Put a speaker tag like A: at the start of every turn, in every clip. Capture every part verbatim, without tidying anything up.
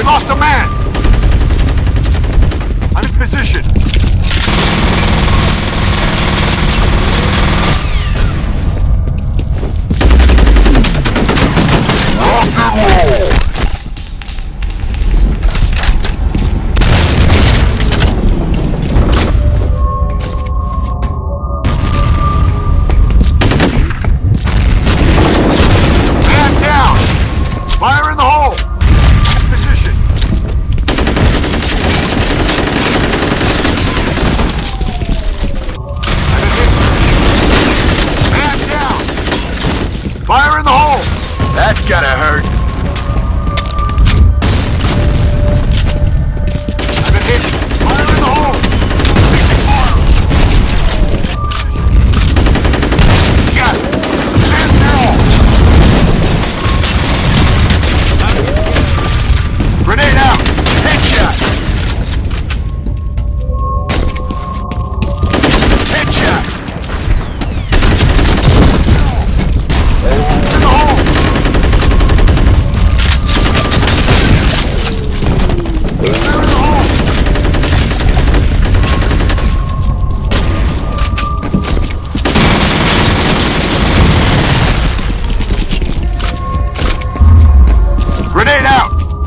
A: We lost a man! I'm in position! Rock and roll! Fire in the hole! Position! Man down! Fire in the hole! That's gotta hurt. I've been hit. Fire in the hole! Got it! Man down! Grenade out! Headshot! Headshot! In the hole! They're in the hole! Grenade out!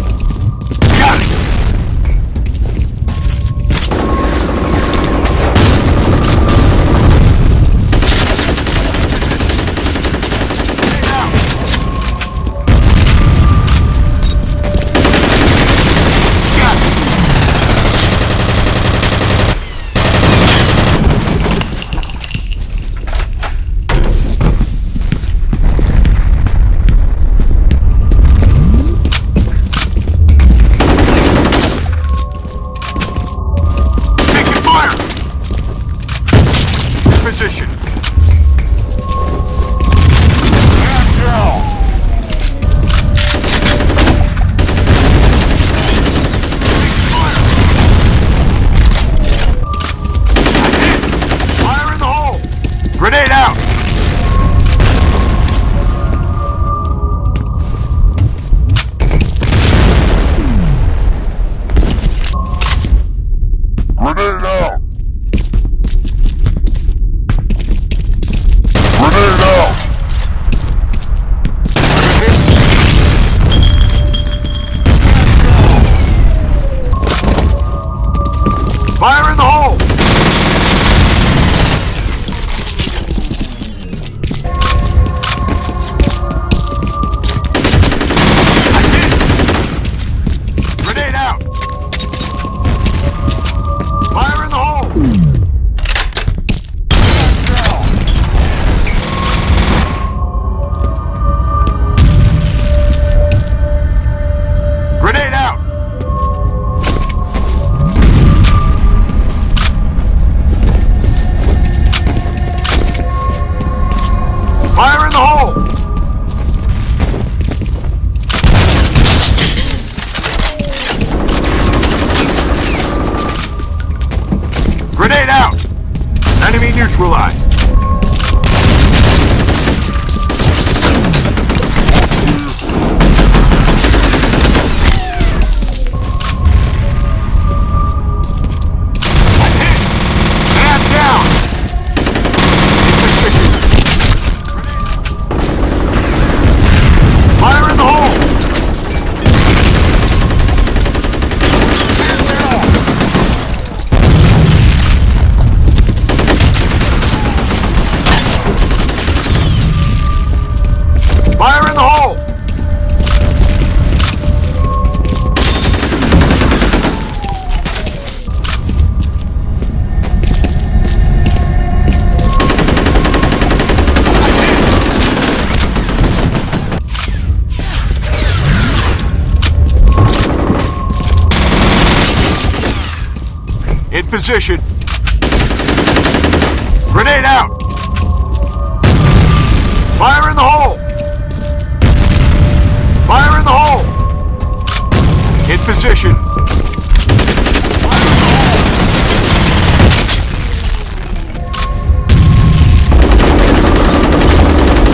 A: Position. Fire in the hole. Grenade out. Grenade out. Grenade out! Fire in the hole! I did! Grenade out! Fire in the hole! Grenade out! Fire in the hole! Grenade out! Enemy neutralized. Fire in the hole! In position. Grenade out! Fire in the hole! Fire in the hole! In position. Fire in the hole!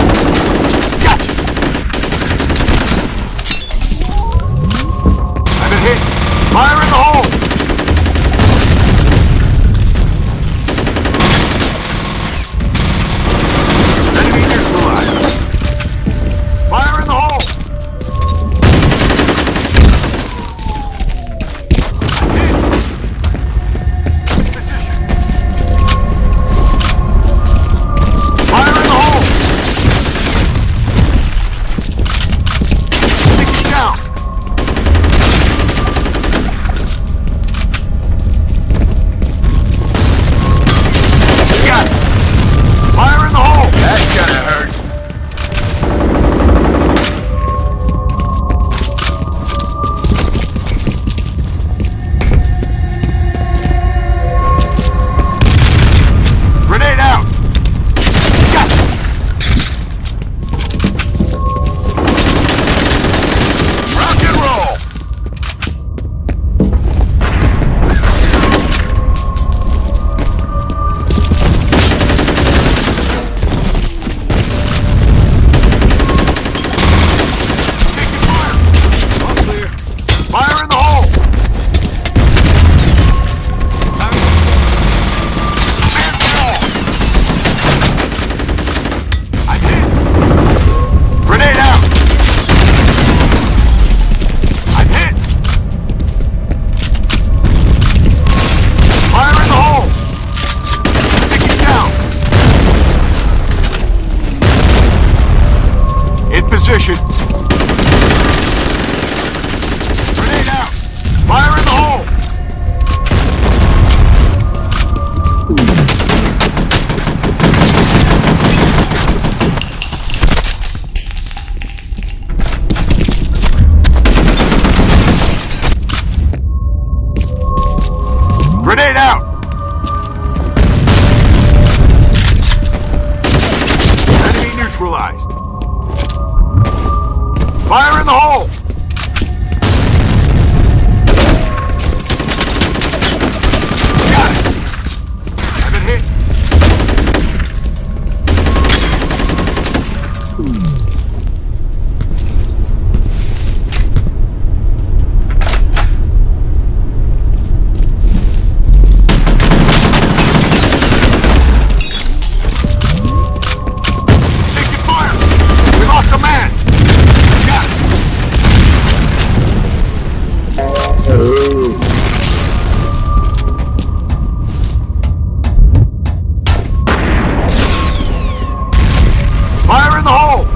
A: Gotcha! I'm Fire in the hole! Enemy neutralized. Fire in the hole! Position. Grenade out. Fire in the hole. Grenade out. Enemy neutralized. Fire in the hole! Got it! I've been hit. Taking fire! We lost a man! Fire in the hole!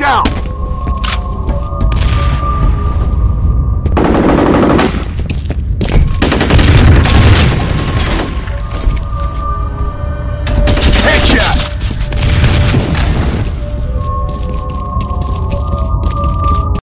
A: down!